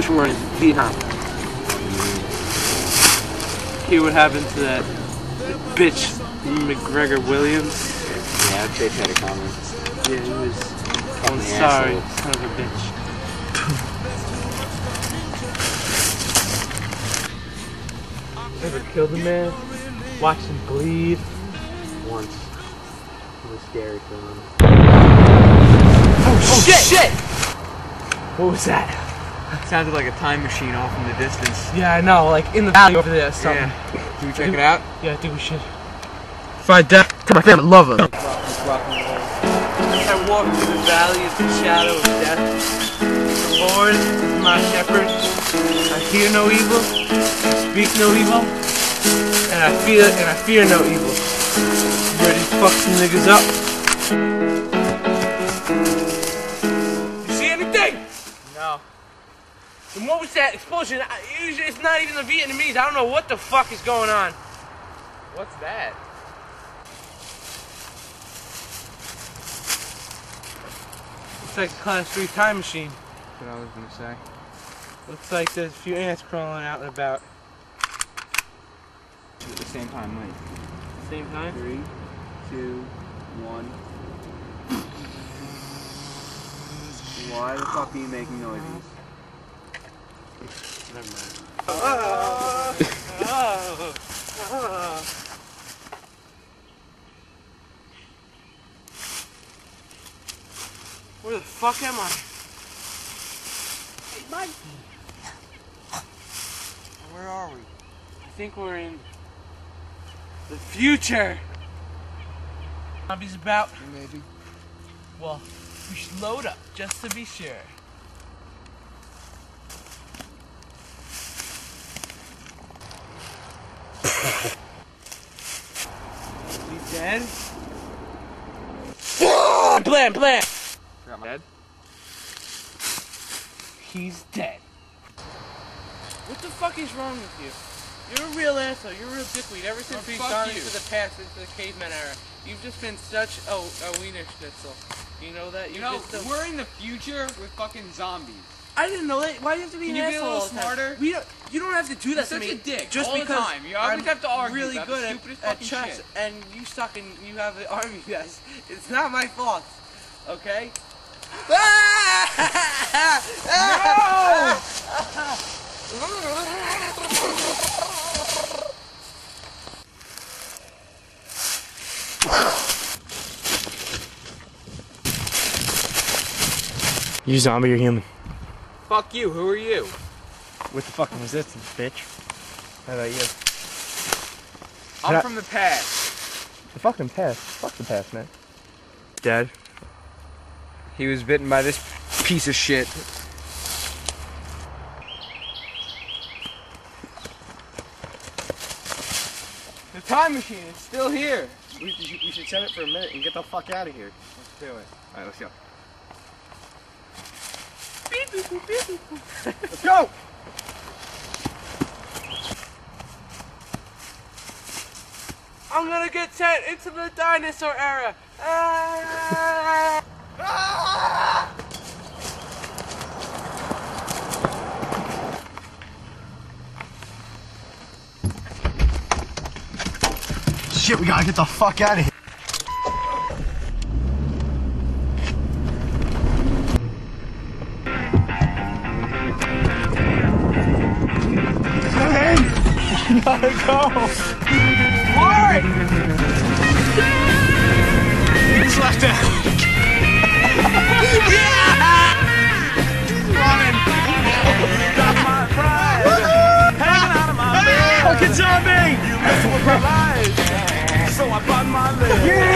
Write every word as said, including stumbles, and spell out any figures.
Bush war in Vietnam. Hear what happened to that bitch McGregor Williams? Yeah, I'd say had a comment. Yeah, he was. I'm sorry, son of a bitch. Ever killed a man? Watched him bleed? Once. It was scary for him. Oh, oh shit! shit! What was that? It sounded like a time machine off in the distance. Yeah, I know, like in the valley over there or something. Yeah. Can we check it out? Yeah, I think we should. If I die, tell my family love them. As I walk through the valley of the shadow of death, the Lord is my shepherd. I hear no evil, speak no evil, and I feel and I fear no evil. You ready to fuck some niggas up? You see anything? No. And what was that explosion? I, it's not even the Vietnamese. I don't know what the fuck is going on. What's that? Looks like a class three time machine. That's what I was gonna say. Looks like there's a few ants crawling out and about. At the same time, wait. Same time? Three, two, one. Why the fuck are you making noises? Never mind. Oh, oh, oh. Where the fuck am I? Hey, Mike! Where are we? I think we're in the future. Zombies about? Maybe. Well, we should load up just to be sure. He's dead? Blam, blam! Dead? He's dead. What the fuck is wrong with you? You're a real asshole. You're a real dickweed. Ever since Oh, we've fuck gone you. into the past, into the caveman era, you've just been such a, a wiener schnitzel. You know that? You You've know, just a, we're in the future with fucking zombies. I didn't know that. Why do you have to be Can an you be a asshole little all the time? smarter? We don't, you don't have to do that You're to such me. a dick Just all the because time. You always I'm have to argue really about the good at, stupidest at fucking chess, shit. and you suck and you have the army vest. It's not my fault. Okay? No! You zombie or human? Fuck you, who are you? With the fucking resistance, bitch. How about you? I'm How- from the past. The fucking past. Fuck the past, man. Dead. He was bitten by this piece of shit. The time machine is still here. We, you, you should send it for a minute and get the fuck out of here. Let's do it. Alright, let's go. Let's go! I'm gonna get sent into the dinosaur era. Ah! Ah! Shit, we gotta get the fuck out of here. We gotta go! Hard! We just left out! Fucking zombie! So I bought my leg.